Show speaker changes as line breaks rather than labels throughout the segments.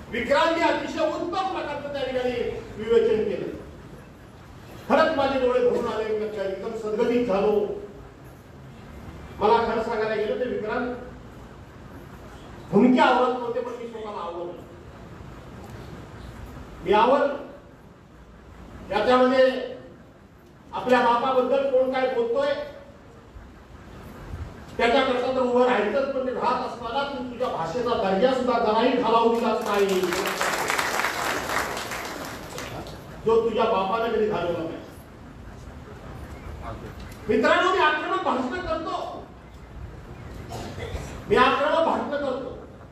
विक्रांतने अतिशय उत्तम प्रकारचं त्या ठिकाणी विवेचन केलं. खरंच माझे डोळे भरून आले, एकदम सद्गतीत झालो. मला खरं सांगायला गेलं तर विक्रांत भूमिका आवडत नव्हते, पण मी स्वतःला आवडलो. मी आवडलो त्याच्यामध्ये आपल्या बापाबद्दल कोण काय बोलतोय त्याच्याकरता तर उभं राहायचंच, पण ते राहत असताना तू तुझ्या भाषेचा दर्जा सुद्धा जराही खालावू दिलाच नाही, जो तुझ्या बापाने कधी घालवला नाही. मित्रांनो, मी आक्रमक भाषण करतो, मी आक्रमक भाषण करतो.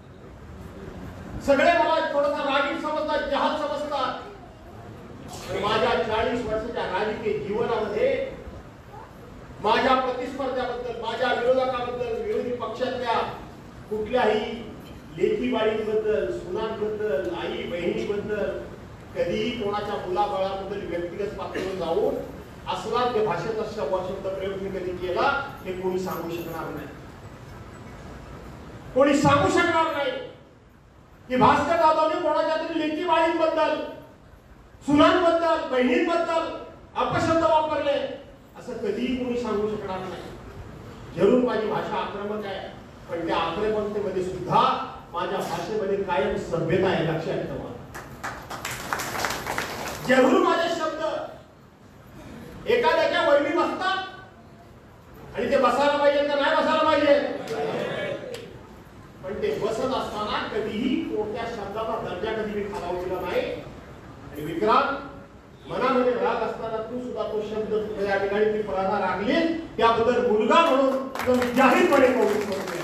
सगळे मला थोडासा रागीट समजतात, जहाल समजतात. माझ्या 40 वर्षाच्या राजकीय जीवनामध्ये माझ्या प्रतिस्पर्ध्याबद्दल, माझ्या विरोधकाबद्दल, विरोधी पक्षातल्या कुठल्याही लेखी बाळींबद्दल, सुनांबद्दल, आई बहिणीबद्दल, कधीही कोणाच्या मुलाबाळाबद्दल व्यक्तिगत पातळीवर जाऊन असला त्या भाषेचा शब्द प्रयोग मी कधी केला हे कोणी सांगू शकणार नाही. कोणी सांगू शकणार नाही की भास्कर जाधवने कोणाच्या तरी लेखी बाळींबद्दल, सुनांबद्दल, बहिणींबद्दल अपशब्द वापरले, असं कधीही कोणी सांगू शकणार नाही. जरूर माझी भाषा आक्रमक आहे, पण त्या आक्रमकतेमध्ये सुद्धा माझ्या भाषेमध्ये कायम सभ्यता आहे, लक्षात ठेवा. जरूर माझे शब्द एखाद्याच्या वरवी बसतात आणि ते बसायला पाहिजे का नाही बसायला पाहिजे, पण ते बसत असताना कधीही कोणत्या शब्दाचा दर्जा कधी मी खालावू दिला नाही. आणि विक्रांत, मनामध्ये राग असताना तू सुद्धा तो शब्द या ठिकाणी ती पराधा रागली, त्याबद्दल मुलगा म्हणून जाहीरपणे कौतुक करतो.